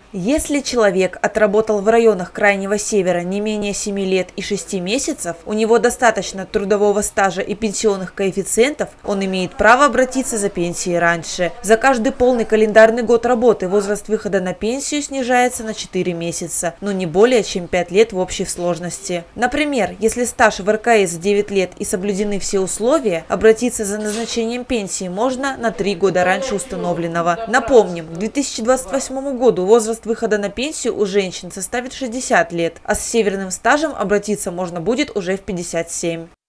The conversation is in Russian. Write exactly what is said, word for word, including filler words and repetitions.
Если человек отработал в районах Крайнего Севера не менее семи лет и шести месяцев, у него достаточно трудового стажа и пенсионных коэффициентов, он имеет право обратиться за пенсией раньше. За каждый полный календарный год работы возраст выхода на пенсию снижается на четыре месяца, но не более чем пять лет в общей сложности. Например, если стаж в эр ка эс девять лет и соблюдены все условия, обратиться за назначением пенсии можно на три года раньше установленного. Напомним, к две тысячи двадцать восьмому году возраст выхода на пенсию у женщин составит шестьдесят лет, а с северным стажем обратиться можно будет уже в пятьдесят семь.